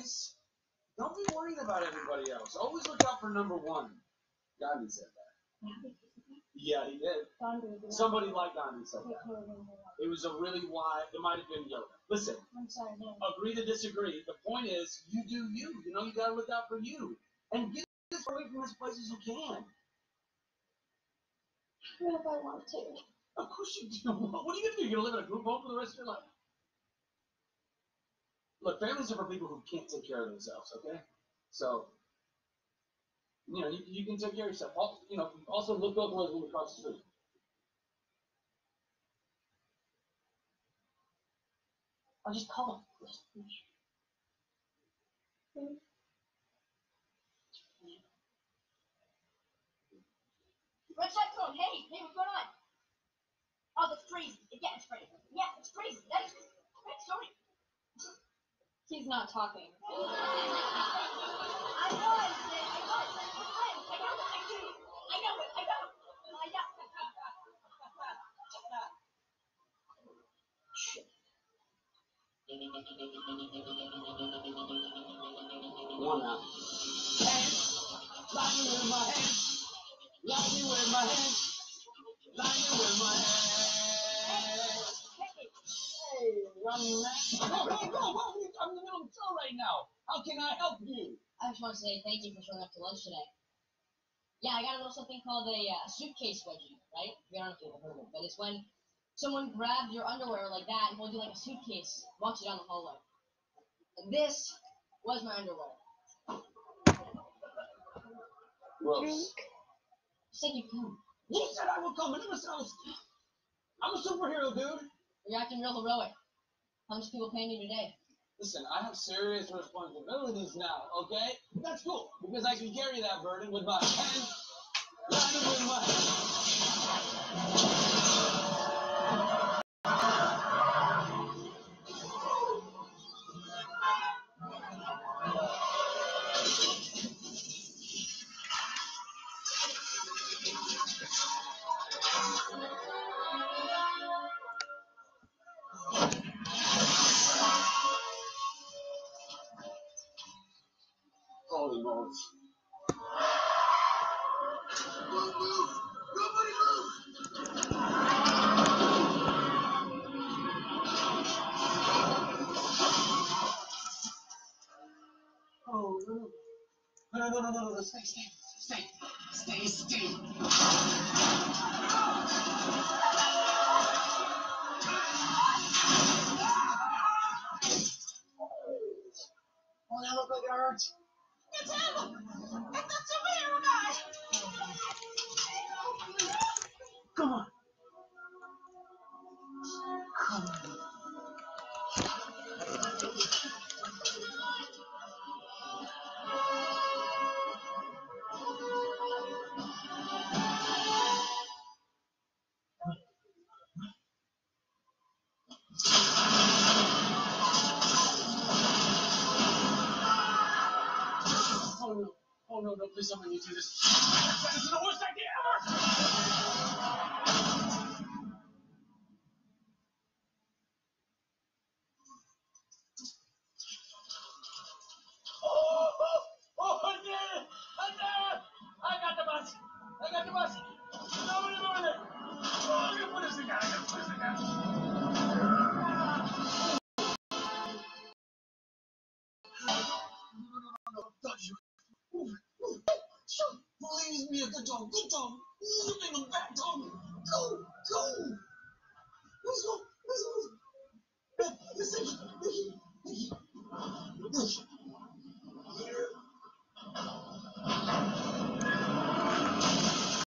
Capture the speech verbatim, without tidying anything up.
guys. Don't be worried about everybody else. Always look out for number one. Gandhi said that. Yeah, he did. Somebody like Gandhi said that. It was a really wide, it might have been Yoda. Listen, I'm sorry, no. Agree to disagree. The point is, you do you. You know, you gotta look out for you. And get as far away from this place as you can. What if I want to? Of course you do. What are you gonna do? You're gonna live in a group home for the rest of your life? Look, families are for people who can't take care of themselves, okay? So, you know, you, you can take care of yourself. Also, you know, also look both ways when you cross the street. I'll just call him. Hmm? Red Cyclone, hey, hey, what's going on? Oh, that's crazy. Yeah, it's crazy. Yeah, it's crazy. That is crazy. Sorry. He's not talking. I know, I said, I know, I said, I know, I know, I do. I know it, I know, I know. Come on now. Hands, lightning with my hands, lightning with my hands, lightning with my hands. Hey, young man. Go, go, go, go. I'm in the middle of the show right now. How can I help you? I just want to say thank you for showing up to lunch today. Yeah, I got a little something called a uh, suitcase wedgie, right? I don't know if you've ever heard of it, but it's when someone grabs your underwear like that and holds you like a suitcase, walks you down the hallway. And this was my underwear. Gross. You said you'd come. Who said I would come? I never said I was. I'm a superhero, dude. You're acting real heroic. How much people paying you today? Listen, I have serious responsibilities now, okay? That's cool, because I can carry that burden with my hands, lightning with my Holy moles. Don't move! Nobody move! Oh, no. No, no, no, no, no, stay, stay, stay, stay, stay. Oh, that looked like it hurts. It's him! It's the superhero guy! Come on. Come on. Oh no. Oh no, no, please don't make me do this. This is the worst idea ever! Oh, oh, oh, I did it! I did it! I got the bus! I got the bus! Nobody moving it! Oh, I'm gonna put this thing down, I'm gonna put this thing down. No, no, no, no, no, don't you. Move, move. Sure, please be a good dog, good dog. Living a bad dog. Go, go. Let's go.